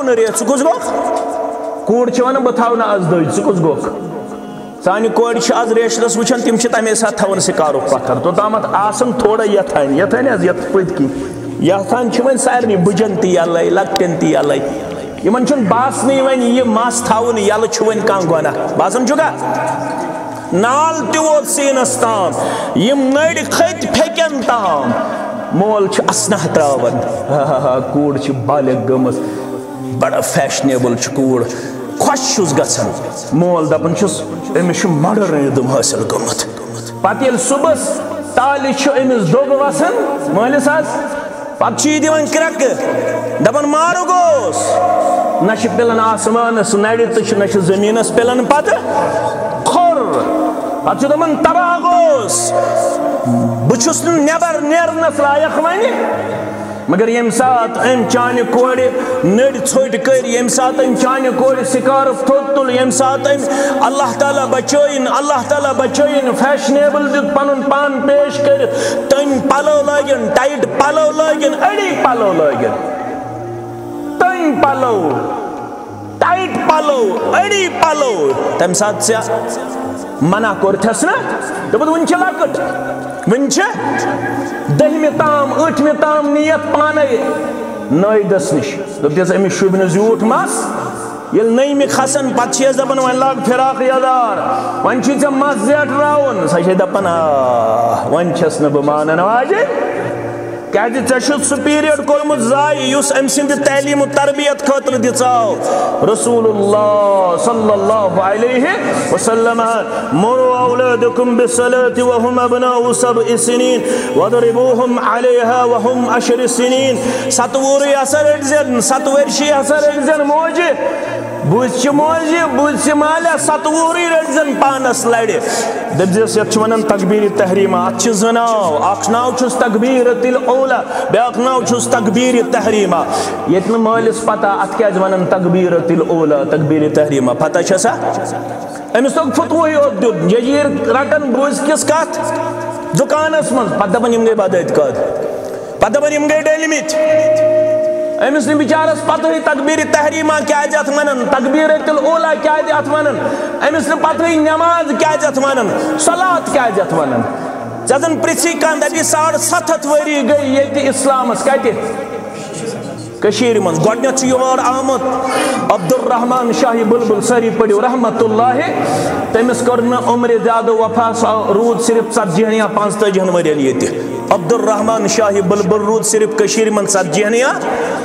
نا ریت ثہ کس گوکھ کوڑ چھ ونان بہ تھاو نا آز دٔج ثہ کس گوکھ سانہِ کورِ چھِ آز ریشنس وٕچھان تِم چھِ تمے ساتہٕ تھاوان سِکارُک پتھر توٚتامتھ آسان تھوڑا یتھانۍ حظ یتھ پٔتۍ کِنۍ یتھان چھِ وۄنۍ سارنٕے بٕجن تہِ یلے لۄکٹٮ۪ن تہِ یلے یِمن چھُنہٕ باسنٕے وۄنۍ یہِ مس تھاوُن یلہٕ چھُ وۄنۍ کانٛہہ گۄناہ باسان چھُکھا نال تہِ ووت سیٖنس تام یِم نٔرۍ کھٔتۍ پھیٚکٮ۪ن تام مول چھُ اسنہ تراوان کوٗر چھِ بالغ گٔمٕژ بڑا فیشنیبل چھِ کوٗر خۄش چھُس گژھان مول دپان چھُس أمِس چھُ ماڈٲرنِزم حٲصِل گوٚمُت پتہٕ ییٚلہِ صُبحس تالہِ چھُ أمِس دۄگ وسان مٲلِس حظ پتہٕ چھُ یہِ دِوان کرٛٮ۪کہٕ دپان مارٕ گوس نہ چھِ پِلان آسمانس نرِ تہٕ چھِ نہ چھِ زٔمیٖنس پِلان پتہٕ کھوٚر پتہٕ چھُ دپان تباہ گوس بہٕ چھُس نہٕ نٮ۪بر نیرنس لایق وۄنۍ مگر ییٚمہِ ساتہٕ أمۍ چانہِ کورِ نٔرۍ ژھوٚٹۍ کٔرۍ ییٚمہِ ساتہٕ أمۍ چانہِ کورِ سِکارف تھوٚد تُل ییٚمہِ ساتہٕ أمۍ اللہ تعالیٰ بچٲیِن فیشنیبل دیُت پنُن پان پیش کٔرِتھ تٔمۍ پلو لٲگِن ٹایٹ پلو لٲگِن أڑی پلو لٲگِن تٔمۍ پلو ٹایٹ پلو أڑی پلو تمہِ ساتہٕ ژےٚ منع کوٚرتھس نا دوٚپُتھ وٕنہِ چھِ لۄکٕٹ وٕنہِ چھِ دٔہمہِ تام ٲٹھمہِ تام نِیَت پانے نٲیدس نِش دوٚپتِس أمِس شوٗبہِ نہٕ زیوٗٹھ مس ییٚلہِ نٔیمہِ کھسان پتہٕ چھِ دپان وۄنۍ لاگ فراق یزار وۄنۍ چھُے ژےٚ مس زیٹھراوُن سۄ چھے دپان وۄنۍ چھس نہٕ بہٕ مانان واجے کیازِ ژےٚ چھُتھ سُہ پیٖریڈ کوٚرمُت ضایع یُس أمۍ سٕنٛدِ تعلیٖم و تربیت خٲطرٕ دِژاو رسول اللہ صلی اللہ علیہ وسلم مروا اولادکم بالصلاة وهم ابناء 7 سنین وضربوهم علیہا وهم 10 سنین 7 وُہرٕے ہسا رٔٹۍزٮ۪ن 7 ؤرشی ہسا رٔٹۍزٮ۪ن موجہِ بوٗزِ موجہِ بوٗزِ مالیا 7 وُہرٕے رٔٹۍزٮ۪ن پانس لرِ دٔپزٮ۪س یتھ چھِ ونان تکبیٖر تحریٖمہ اتھ چھِ 2 ناو اکھ ناو چھُس تکبیٖرۃ الاولیٰ بیٛاکھ ناو چھُس تکبیٖر تحریٖمہ ییٚتہِ نہٕ مٲلِس پتہ اتھ کیازِ ونان تکبیٖرۃ الاولیٰ تکبیٖر تحریٖمہ پتہ چھےٚ سا أمِس توٚگ فتوٕے یوت دیُن ججیٖر رٹان بوٗزِ کِس کتھ دُکانس منٛز پتہٕ دپان یِم گٔے بدعتقاد پتہٕ دپان یِم گٔے ڈٔلۍمٕتۍ أمِس نہٕ بِچارس پتہٕے تکبیٖر تحریٖمہ کیازِ اتھ ونان تکبیٖرۃ الاولیٰ کیازِ اتھ ونان أمِس نہٕ پتہٕے نٮ۪ماز کیازِ اتھ ونان صلات کیازِ اتھ ونان ژےٚ زن پرژھی کانٛہہ دپی 750 ؤری گٔے ییٚتہِ اسلامس کتہِ کٔشیٖرِ منٛز گۄڈٕنٮ۪تھ چھُ یور آمُت عبدالرحمان شاہِ بُلبُل سٲری پٔرِو رحمتہ اللہ تٔمِس کٔر نہٕ عمرِ زیادٕ وفا سُہ روٗد صرف 40 یا 45 ؤرین ییٚتہِ عبدالرحمان شاہِ بُلبُل روٗد صرف کٔشیٖرِ منٛز 40 یا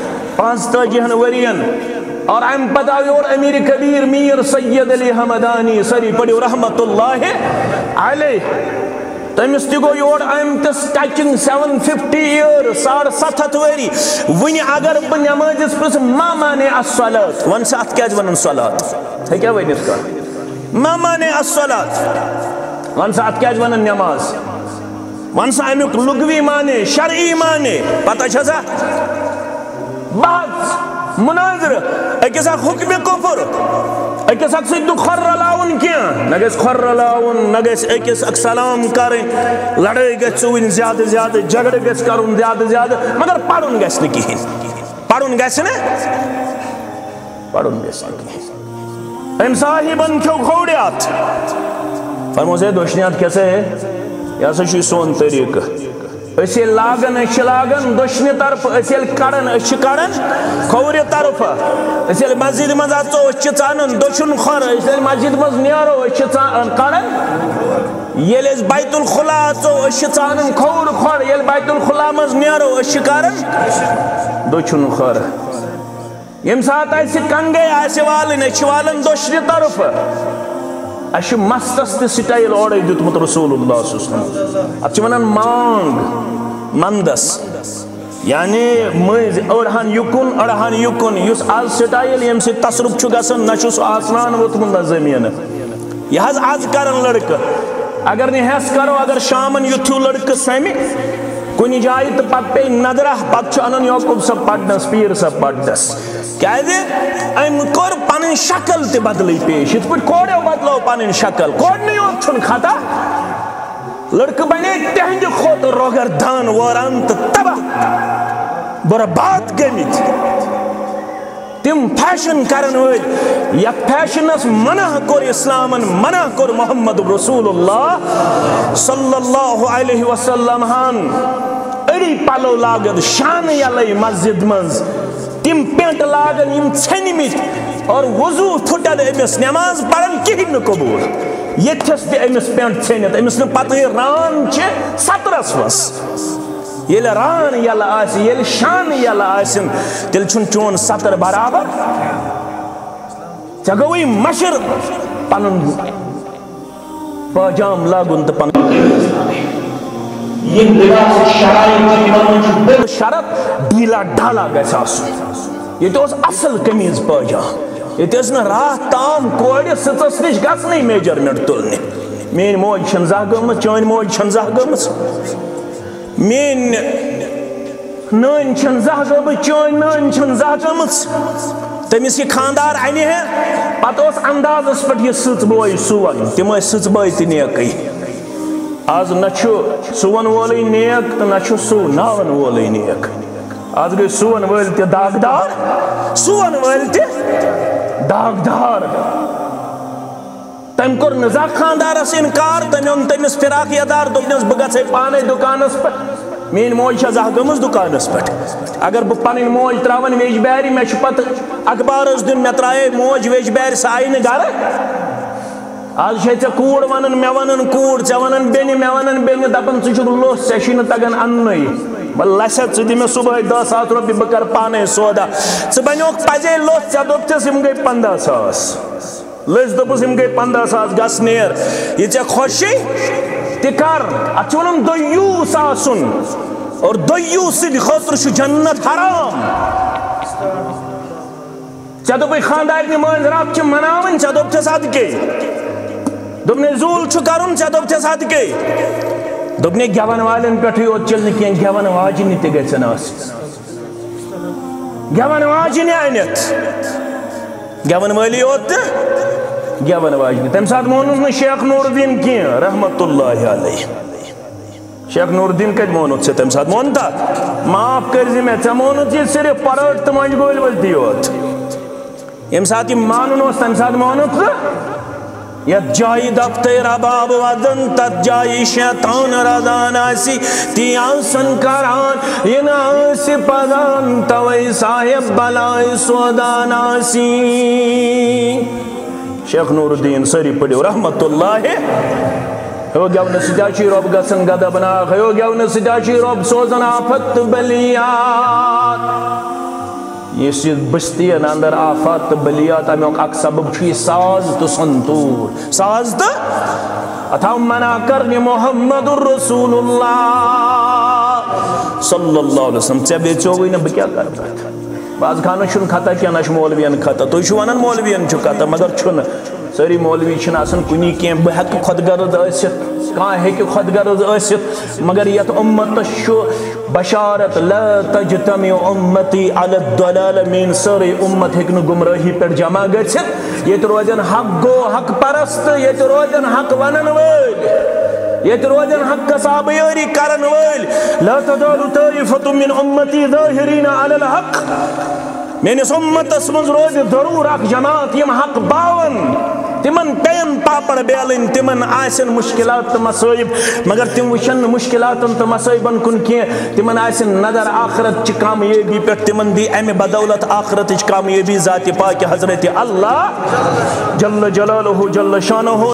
45 ؤرین اور امہِ پتہٕ آو یور امیر کبیٖر میٖر سید علی حمدانی سٲری پٔرِو رحمتہ اللہ علیہ تٔمِس تہِ گوٚو یور آمتِس ٹچِنگ 750 years 750 ؤری وٕنہِ اگر بہٕ نٮ۪مٲزِس پرٛژھٕ ما مانے الصلاۃ وَن سا اتھ کیازِ ونان صلات ہیٚکیٛاہ ؤنِتھ کانٛہہ ما مانے الصلاۃ وَن سا اتھ کیازِ ونان نٮ۪ماز وَن سا امیُک لغوی مانے شرعی مانے پتہ چھا سا بحث مناظرٕ أکِس اکھ حُکمہِ کُفر أکِس اکھ سۭتۍ دُکھ کھۄر رلاوُن کینٛہہ نہ گژھِ کھۄر رلاوُن نہ گژھِ أکِس اکھ سلام کرٕنۍ لڑٲے گژھِ ژٕ وٕنۍ زیادٕ زیادٕ جگڑٕ گژھِ کرُن زیادٕ زیادٕ مگر پرُن گژھِ نہٕ کِہینۍ پرُن گژھِ نہٕ کِہینۍ أمۍ صاحبن کھیوٚو کھوڑیات فرموس ہے دوشنی ہاتھ کیسے ہے یہ ہسا چھُ سون طریٖقہٕ أسۍ ییٚلہِ لاگان أسۍ چھِ لاگان دۄشنہِ طرفہٕ أسۍ ییٚلہِ کڑان أسۍ چھِ کڑان کھوورِ طرفہٕ أسۍ ییٚلہِ مسجدِ منٛز اژو أسۍ چھِ ژانان دٔچھُن کھۄر أسۍ ییٚلہِ مسجدِ منٛز نیرو أسۍ چھِ کڑان ییٚلہِ أسۍ بیت الخلا اژو أسۍ چھِ ژانان کھووُر کھۄر ییٚلہِ بیت الخلا منٛز نیرو أسۍ چھِ کران دٔچھُن کھۄر ییٚمہِ ساتہٕ اَسہِ کنگے آسہِ والٕنۍ أسۍ چھِ والان دۄشنہِ طرفہٕ اَسہِ چھُ مستس تہِ سٹایل اورے دیُتمُت رسول اللہ صلی اللہ علیہ وسلم اتھ چھِ ونان مانگ مندس یعنی مٔنٛزۍ أڑہن یُکُن یُس آز سٹایل ییٚمہِ سۭتۍ تصرُف چھُ گژھان نہ چھُ سُہ آسمان ووتمُت نہ زٔمیٖنہٕ یہِ حظ آز کران لڑکہٕ اگر نہٕ ہٮ۪س کرو اگر شامن یُتھ ہیوٗ لڑکہٕ سمہِ کُنہِ جایہِ تہٕ پتہٕ پیٚیہِ نظرا پتہٕ چھُ انان یعقوٗب صٲب پرنس پیٖر صٲب پرنس کیازِ أمۍ کوٚر پنٕنۍ شکل تہِ بدلٕے پیش یِتھ پٲٹھۍ کوریو بدلو پنٕنۍ شکل کورنٕے یوت چھُنہٕ خطا لڑکہٕ بنے تِہنٛدِ کھۄتہٕ روگر دان وٲران تہٕ تباہ برباد گٔمٕتۍ تم فیشن کرن ول یا فیشنس منع کور اسلامن منع کور محمد رسول اللہ صلی اللہ علیہ وسلم ہن اڑی پلو لاگن شان یلے مسجد منز تم پینٹ لاگن یم ژھنمت اور وضو پھٹن امس نماز پڑھن کہین قبول یتھس تہ امس پینٹ ژھنت امس نہ پتہ ران چھ سترس وس یل ران یل آس یل شان یل آسن تیل چھن چون ستر برابر ژے گوئی مشر پنن پاجام لاگن تو پن یم لباس شرائط شرط ڈھیلا ڈھالا گژھِ آسن یہ اوس اصل قمیض پاجام یہ ٲس نہٕ راتھ تام کورِ سٕژس نِش گژھنٕے میجرمنٹ تُلنہِ میٲنۍ موج چھنہٕ زانٛہہ گٔمٕژ چٲنۍ موج چھنہٕ زانٛہہ گٔمٕژ مین نٲنۍ چھنہٕ زانٛہہ گٔمٕژ چٲنۍ نٲنۍ چھنہٕ زانٛہہ گٔمٕژ تٔمِس یہِ خاندار اَنہِ ہے پتہٕ اوس اندازس پٮ۪ٹھ یہِ سٕژ بوے سُوان تِم ٲسۍ سٕژ بٲے تہِ نیکٕے آز نہ چھُ سُوَن وولٕے نیک تہٕ نہ چھُ سُوناوَن وولٕے نیک آز گٔے سُوَن وٲلۍ تہِ داغدار سُوَن وٲلۍ تہِ داغدار تم کور نزا خاندارس انکار تم اون تمس فراق یدار دوپنس بہ گژھے پانے دکانس پہ مین موج چھ زانٛہہ گٔمٕژ دکانس پہ اگر بہ پنن موج تراون ویج بیرِ مے چھ پتہ اخبارس دن مے ترایے موج ویج بیرِ سہ آیہِ نہٕ گرٕ آز چھے ژےٚ کوٗر ونان مے ونان کوٗر ژےٚ ونان بیٚنہِ مے ونان بیٚنہِ دپان ژٕ چھُکھ لوٚس ژےٚ چھی نہٕ تگان اننُے بہ لسے ژٕ دِ مےٚ صبحٲے 10,000 رۄپیہِ بہٕ کرٕ پانے سودا ژٕ بنیوکھ پزے لوٚس ژےٚ دوٚپتِس یِم گٔے 15,000 لٔج دوٚپُس یِم گٔے 15,000 گژھ نیر یہِ ژےٚ خۄشی تہِ کر اتھ چھُ ونان دوٚیوٗس آسُن اور دوٚیوٗس سٕنٛدِ خٲطرٕ چھُ جنت حرام ژےٚ دوٚپُے خاندارنہِ مٲنٛزِ راتھ چھِ مناوٕنۍ ژےٚ دوٚپتھِس ادٕ کے دوٚپنے زوٗل چھُ کرُن ژےٚ دوٚپتھِس ادٕ کے دوٚپنے گٮ۪ون والٮ۪ن پٮ۪ٹھٕے یوت چلہِ نہٕ کینٛہہ گٮ۪ون واجنہِ تہِ گژھن آسٕنۍ گٮ۪ون واجنہِ أنِتھ گٮ۪ون وٲلی یوت تہٕ گٮ۪ون واجنہِ تمہِ ساتہٕ مونُس نہٕ شیخ نوٗر الدیٖن کینٛہہ رحمتہ اللہ علیہ شیخ نوٗر الدیٖن کتہِ مونُتھ ژےٚ تمہِ ساتہٕ مون تتھ معاف کٔرزِ مےٚ ژےٚ مونُتھ یہِ صرف پرٲٹھ تہٕ مۄنجہِ گولۍ ؤلۍ تہِ یوت ییٚمہِ ساتہٕ یہِ مانُن اوس تمہِ ساتہٕ مونُتھ تہٕ یتھ جایہِ دفتر رباب ودن تتھ جایہِ شیطان رضان آسی تی آسن کران یہ نہ آسی پگان توئی صاحب بلائی سودان آسی شیخ نور الدین سری پڑھو رحمت اللہ ہو گیون سجاچی رب گسن گدب ناخ ہو گیون سجاچی رب سوزن آفت بلیات اس بستین اندر آفات بلیات امیوک اک سبب چھوئی ساز تو سنتور ساز تو اتھا منع کرنی محمد الرسول اللہ صلی اللہ علیہ وسلم ژے بیچو ہوئی نا بکیا کر بیت بعض خانہ چھن خطا کیا نش مولوین خطا تو چھو ونن مولوین چھو خطا مگر چھن سری مولوی چھن آسن کنی کیم بہت خود غرض ٲسِتھ کانٛہہ ہیٚکہِ خود غرض ٲسِتھ مگر یتھ اُمتس چھُ بشارت لا تجتمع امتی علی الضلال مین سٲرٕے اُمت ہیٚکہِ نہٕ گمرٲہی پٮ۪ٹھ جمع گٔژھِتھ ییٚتہِ روزن حق گو حق پرست ییٚتہِ روزن حق ونن وٲلۍ ییٚتہِ روزن حق صابیٲری کرن وٲلۍ لا تزال طائفة من امتی ظاہرین علی الحق میٲنِس اُمتس منٛز روزِ ضروٗر اکھ جماعت یِم حق باون تمن پین پاپڑ بیلن تمن آسن مشکلات تو مسائب مگر تم وچن مشکلاتن تو مسائبن کن کی تمن آسن نظر آخرت چ کامیابی پہ تمن دی امی بدولت آخرت چ کامیابی ذات پاک حضرت اللہ جل جلالہ جل شانہ